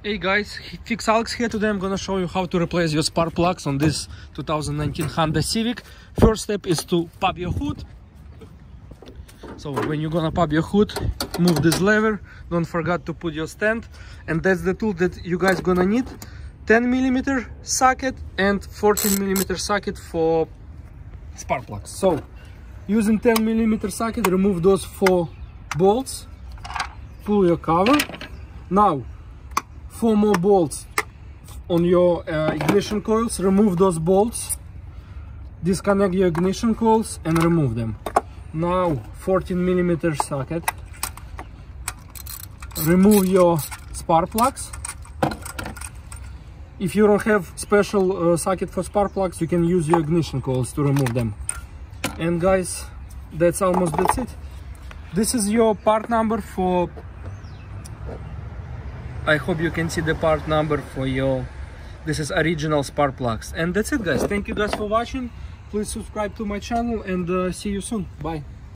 Hey guys, Fix Alex here. Today I'm gonna show you how to replace your spark plugs on this 2019 Honda Civic. First step is to pop your hood. So when you're gonna pop your hood, move this lever, don't forget to put your stand, and that's the tool that you guys gonna need. 10mm socket and 14mm socket for spark plugs. So using 10mm socket, remove those 4 bolts, pull your cover. Now 4 more bolts on your ignition coils. Remove those bolts, disconnect your ignition coils and remove them. Now 14mm socket, remove your spark plugs. If you don't have special socket for spark plugs, you can use your ignition coils to remove them. And guys, that's it. This is your part number for, I hope you can see the part number for your, this is original spark plugs. And that's it guys, thank you guys for watching. Please subscribe to my channel and see you soon. Bye.